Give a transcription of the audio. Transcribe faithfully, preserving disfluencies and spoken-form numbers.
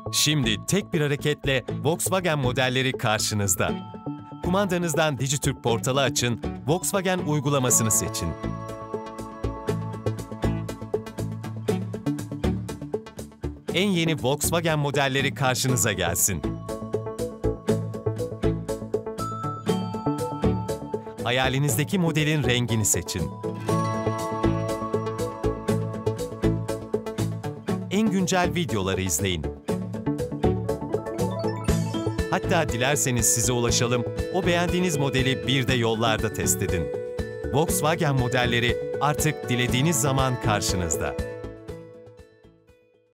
Şimdi tek bir hareketle Volkswagen modelleri karşınızda. Kumandanızdan Dijitürk portalı açın, Volkswagen uygulamasını seçin. En yeni Volkswagen modelleri karşınıza gelsin. Hayalinizdeki modelin rengini seçin. En güncel videoları izleyin. Hatta dilerseniz size ulaşalım, o beğendiğiniz modeli bir de yollarda test edin. Volkswagen modelleri artık dilediğiniz zaman karşınızda.